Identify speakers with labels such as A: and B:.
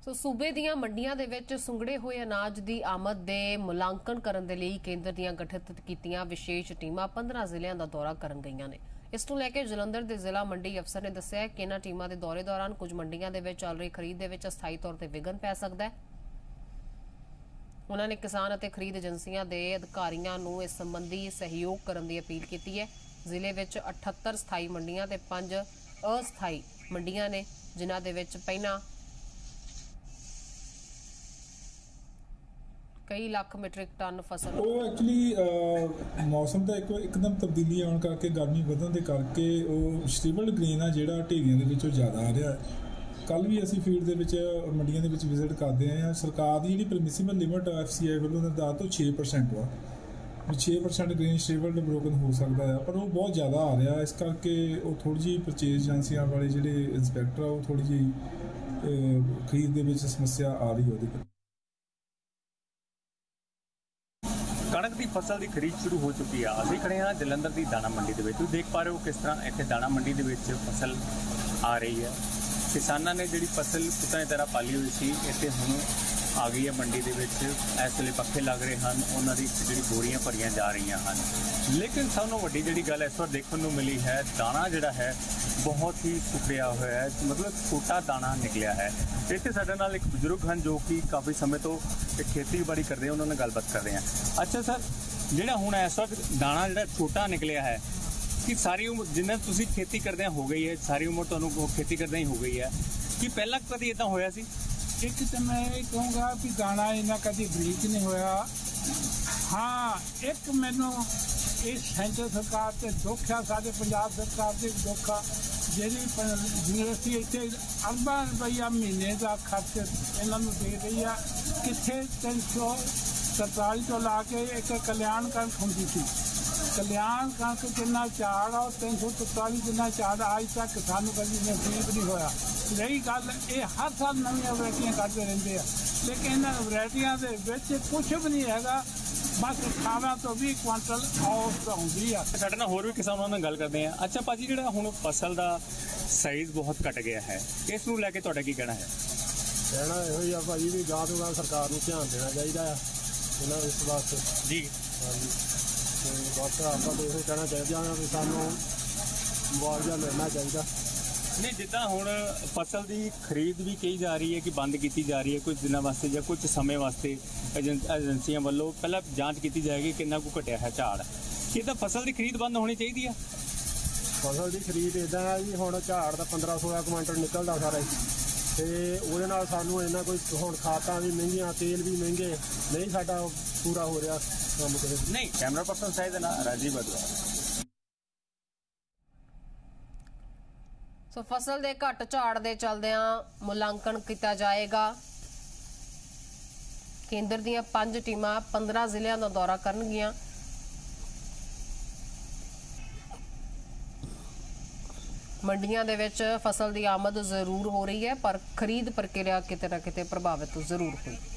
A: ਸੋ ਸੂਬੇ ਦੀਆਂ ਮੰਡੀਆਂ ਦੇ ਵਿੱਚ ਸੁੰਗੜੇ ਹੋਏ ਅਨਾਜ ਦੀ ਆਮਦ ਦੇ ਮੁਲਾਂਕਣ ਕਰਨ ਦੇ ਲਈ ਕੇਂਦਰ ਦੀਆਂ ਗਠਿਤ ਕੀਤੀਆਂ ਵਿਸ਼ੇਸ਼ ਟੀਮਾਂ 15 ਜ਼ਿਲ੍ਹਿਆਂ ਦਾ ਦੌਰਾ ਕਰਨ ਗਈਆਂ ਨੇ। ਇਸ ਨੂੰ ਲੈ ਕੇ ਜਲੰਧਰ ਦੇ ਜ਼ਿਲ੍ਹਾ ਮੰਡੀ ਅਫਸਰ ਨੇ ਦੱਸਿਆ ਕਿ ਇਹਨਾਂ ਟੀਮਾਂ ਦੇ ਦੌਰੇ ਦੌਰਾਨ ਕੁਝ ਮੰਡੀਆਂ ਦੇ ਵਿੱਚ ਚੱਲ ਰਹੀ ਖਰੀਦ ਦੇ ਵਿੱਚ ਅਸਥਾਈ ਤੌਰ ਤੇ ਵਿਘਨ ਪੈ ਸਕਦਾ ਹੈ। ਉਹਨਾਂ ਨੇ ਕਿਸਾਨ ਅਤੇ ਖਰੀਦ ਏਜੰਸੀਆਂ ਦੇ ਅਧਿਕਾਰੀਆਂ ਨੂੰ ਇਸ ਸੰਬੰਧੀ ਸਹਿਯੋਗ ਕਰਨ ਦੀ ਅਪੀਲ ਕੀਤੀ ਹੈ। ਜ਼ਿਲ੍ਹੇ ਵਿੱਚ 78 ਸਥਾਈ ਮੰਡੀਆਂ ਤੇ 5 ਅਸਥਾਈ ਮੰਡੀਆਂ ਨੇ, ਜਿਨ੍ਹਾਂ ਦੇ ਵਿੱਚ ਪਹਿਲਾਂ कई लाख मीट्रिक टन फसल
B: एक्चुअली मौसम का एकदम तब्दीली आने करके गर्मी ਵਧਣ ਦੇ ਕਰਕੇ ਉਹ ਸਟੇਬਲ ਗ੍ਰੇਨ ਆ ਜਿਹੜਾ ਢੇਰੀਆਂ ਦੇ ਵਿੱਚੋਂ ਜ਼ਿਆਦਾ ਆ ਰਿਹਾ ਹੈ। ਕੱਲ ਵੀ ਅਸੀਂ ਫੀਲਡ ਦੇ ਵਿੱਚ ਮੰਡੀਆਂ ਦੇ ਵਿੱਚ ਵਿਜ਼ਿਟ ਕਰਦੇ ਆਏ ਹਾਂ। ਸਰਕਾਰ ਦੀ ਜਿਹੜੀ ਪਰਮਿਸਿਬਲ ਲਿਮਟ ਐਫਸੀਆਈ ਵੱਲੋਂ ਨਿਰਧਾਰਿਤ ਤੋਂ 6% ਵਾ, 6% ਗ੍ਰੇਨ ਸਟੇਬਲ ਬ੍ਰੋਕਨ ਹੋ ਸਕਦਾ ਆ, ਪਰ ਉਹ ਬਹੁਤ ਜ਼ਿਆਦਾ ਆ ਰਿਹਾ। ਇਸ ਕਰਕੇ ਉਹ ਥੋੜੀ ਜਿਹੀ ਪਰਚੇਜ਼ ਏਜੰਸੀਆਂ ਵਾਲੇ ਜਿਹੜੇ ਇੰਸਪੈਕਟਰ ਆ ਉਹ ਥੋੜੀ ਜਿਹੀ ਖਰੀਦ ਦੇ ਵਿੱਚ ਸਮੱਸਿਆ ਆ ਰਹੀ ਉਹਦੇ।
C: कणक की फसल की खरीद शुरू हो चुकी है। अभी खड़े हाँ जलंधर की दाणा मंडी के तुम देख पा रहे हो किस तरह इतने दाणा मंडी के फसल आ रही है। किसानों ने जी फसल पुत्तां की तरह पाली हुई सी, इतने हुण आ गई है मंडी के इस वे पखे लग रहे हैं, उन्होंने जी बोरियां भरिया जा रही हैं। लेकिन सब नूं वड्डी जी गल इस बार देखने को मिली है, दाणा जोड़ा है बहुत ही सुखड़िया हुआ है, मतलब छोटा दाणा निकलिया है। इतने साडे नाल एक बजुर्ग हैं जो कि काफ़ी समय तो खेतीबाड़ी करते हैं, उन्होंने गलबात कर रहे हैं। अच्छा सर, जोड़ा हुण इस वक्त दाणा जो छोटा निकलिया है कि सारी उम्र जिन्हें तुसीं खेती करदे हो गई है, सारी उम्र तुहानूं खेती करदे ही हो गई है कि पहला कभी इदां होया सी?
D: एक तो मैं ये कहूँगा कि दाणा इन्ना कभी ब्लीच नहीं होया। हाँ, एक मैनू इस सेंटर सरकार से दुख है, साढ़े पंजाब सरकार से दुख है जी यूनिवर्सिटी इतने अरबा रुपया महीने का खर्च इन्होंने दे रही है। कितने 347 तो ला के एक कल्याण कणक होंगी थी, कल्याण कणक जिन्ना झाड़ और 343 जिन्ना झाड़ अज तक सानू कभी नसीब नहीं होया। रही गल ये हर साल नवीं वरायटियां करते रहते हैं, लेकिन इन्होंने वरायटियां दे विच कुछ भी नहीं है, बस 18 तो 20 क्विंटल औसत आउंदी है।
C: साडे नाल होर भी किसानां नाल गल करते हैं। अच्छा भाजी, जिहड़ा हुण फसल दा साइज बहुत घट गया है, इस नूं लैके तुहाडा की कहना है?
E: कहना इहो ही आ भाजी भी गांह तो गांह सरकार नूं ध्यान देना चाहिए इन्हां इस वास्ते
C: जी।
E: हाँ जी, बस आपां तो इहो कहना चाहिए भी सानूं मुआवजा मिलना चाहिए।
C: नहीं, जिदा हुण फसल की खरीद भी कही जा रही है कि बंद की जा रही है कुछ दिनों वास्ते या कुछ समय वास्ते, एजेंसियां वालों पहला जांच की जाएगी कितना को घटिया है झाड़, कि तो फसल की खरीद बंद होनी चाहिए है?
E: फसल की खरीद इदा है जी, हुण झाड़ का 15-16 क्विंटल निकलता सारा, तो वो सानू इन्ना कोई हुण खादां भी महंगियां, तेल भी महंगे, नहीं साडा पूरा हो रहा काम
C: नहीं। कैमरा पर्सन शायद ना राजीव बदला।
A: सो फसल के घट झाड़ के चलदियां मुलांकन किया जाएगा। केंद्र दीयां 5 टीमां 15 जिलियां का दौरा करनगियां। मंडियां दे विच फसल की आमद जरूर हो रही है, पर खरीद प्रक्रिया किते ना किते प्रभावित जरूर हुई।